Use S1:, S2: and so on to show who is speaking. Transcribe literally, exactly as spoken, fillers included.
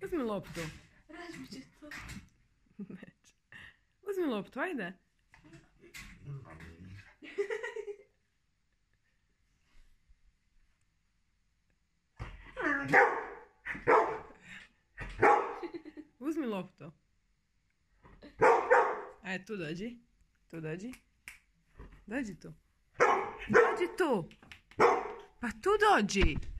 S1: Uzmi loptu.
S2: Razbiće to.
S1: Neće. Uzmi loptu, ajde. Uzmi loptu. Ajde, tu dođi. Tu dođi. Dođi tu. Dođi tu. Pa tu dođi.